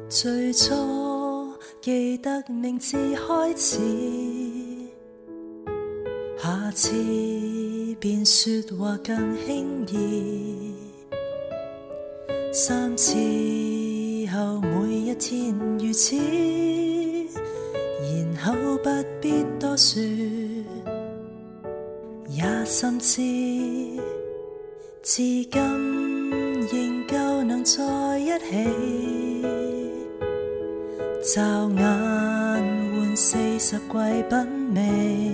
最初記得名字開始，下次便說話更輕易，三次後每一天如此，然後不必多說，也深知至今仍舊能在一起，驟眼換40季品味。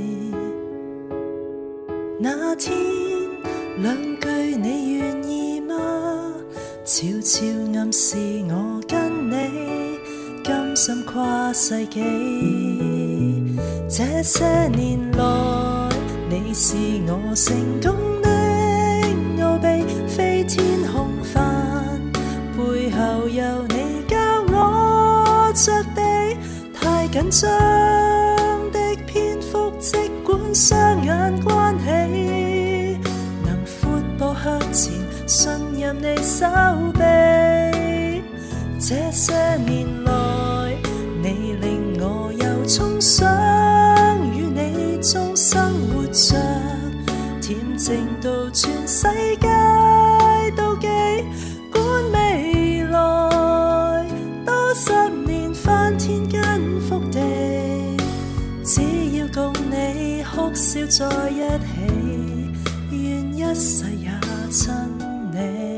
那天兩句你願意嗎？悄悄暗示我跟你甘心跨世紀。這些年來，你是我成功的奧秘，飛天空帆背後有你教我着地，太緊張的篇幅，即管雙眼關起，能闊步向前，信任你手臂。這些年來，你令我有衷想與你終生活着，恬靜到全世界妒忌，管未來多10年翻天跟覆地，只要共你哭笑在一起，願一世也親你。